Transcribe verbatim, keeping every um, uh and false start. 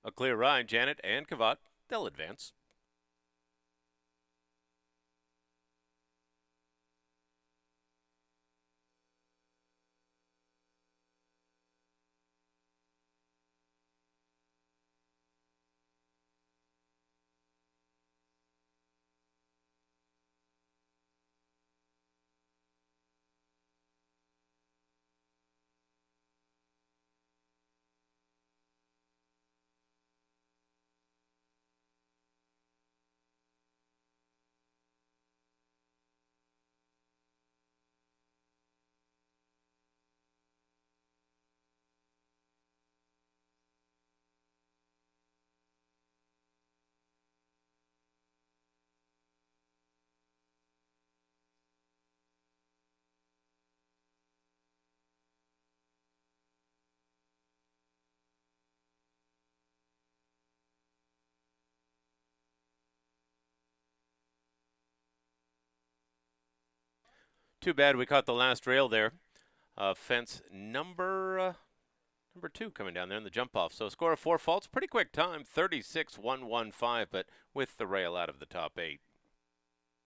A clear ride, Janet and Kavat, they'll advance. Too bad we caught the last rail there. Uh, fence number uh, number two coming down there in the jump off. So score of four faults, pretty quick time, thirty-six one one five, but with the rail out of the top eight.